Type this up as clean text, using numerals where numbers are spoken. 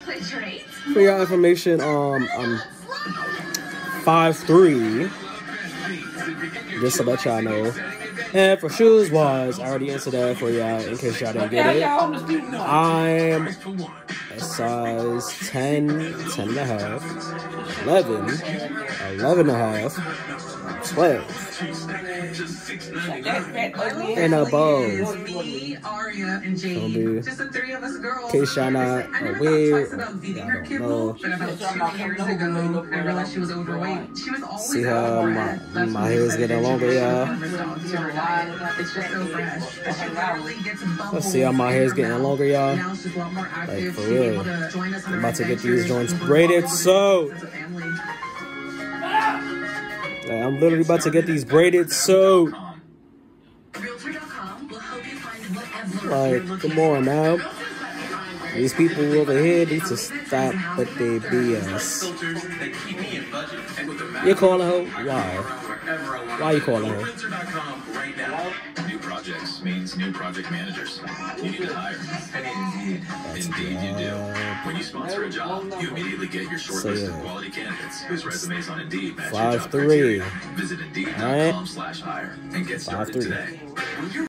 For your information, I'm 5'3", just to let y'all know. And for shoes wise, I already answered that for y'all in case y'all didn't get it. I'm a size 10, 10 and a half, 11, 11 and a half, 12, and above. In case y'all not aware, see how my hair is getting longer, y'all. Let's see how my hair is getting longer, y'all. Like, for real. I'm about to get these joints braided, so I'm literally about to get these braided, so like, come on now. These people over here need to stop with their BS. You calling her? Why? Why you calling her? New projects means new project managers. You need to hire. Indeed you do. When you sponsor a job, you immediately get your short list of quality candidates whose resumes on Indeed match your job criteria. Visit Indeed.com/hire and get started today.